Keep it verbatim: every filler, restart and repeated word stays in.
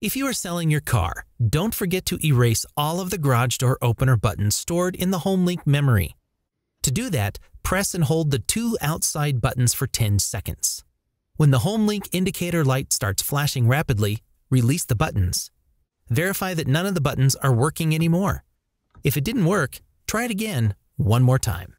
If you are selling your car, don't forget to erase all of the garage door opener buttons stored in the HomeLink memory. To do that, press and hold the two outside buttons for ten seconds. When the HomeLink indicator light starts flashing rapidly, release the buttons. Verify that none of the buttons are working anymore. If it didn't work, try it again one more time.